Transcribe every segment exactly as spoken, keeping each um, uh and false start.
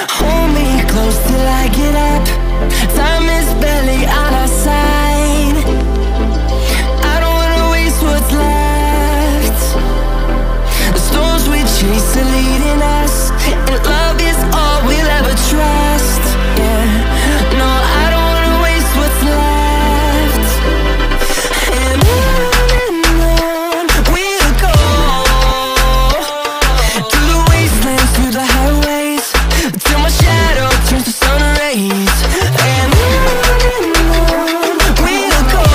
Hold me close till I get up. Time is barely on our side. I don't wanna waste what's left. The storms we chase are leading us, and love is all we'll ever trust. Yeah, no, I don't wanna waste what's left. And on and on we'll go, through the wastelands, through the highways, till my shadow turns to sun rays. And on and on we'll go,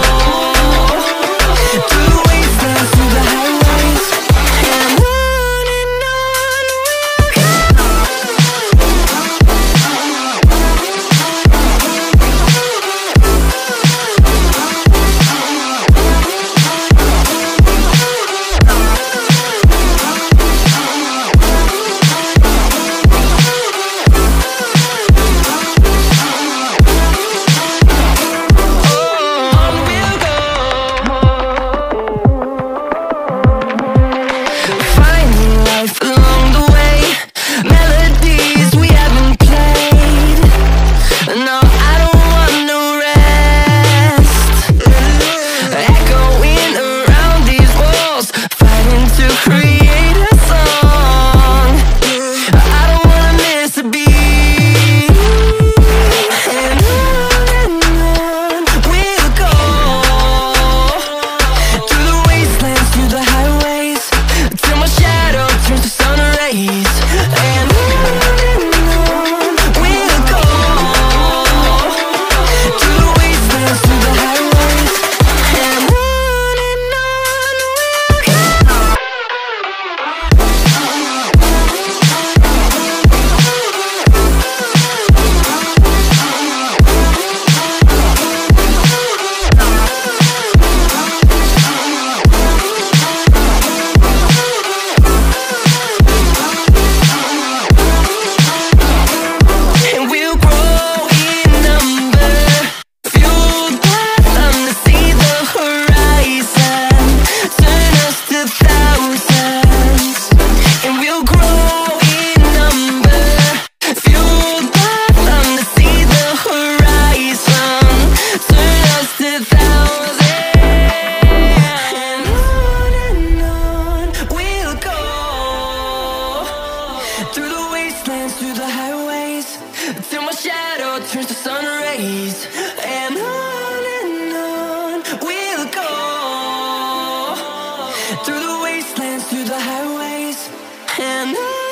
through the wastelands, through the highways. And on and on we'll go. On we'll go, finding life along the way, melodies we haven't played. No, I don't want no rest. Echoing around these walls, fighting to create a song. I don't wanna miss a beat. And on and on we'll go, through the wastelands, through the highways, till my shadow turns to sun rays. And on and on we'll go, through the wastelands, through the highways. And on and on we'll go. And we'll grow in number, fueled by them to see the horizon, turn us to thousands. And we'll grow in number, fueled by them to see the horizon, turn us to thousands. And on and on we'll go, through the wastelands, through the highways, till my shadow turns to sun rays. And on and on we'll go, through the wastelands, through the highways. And on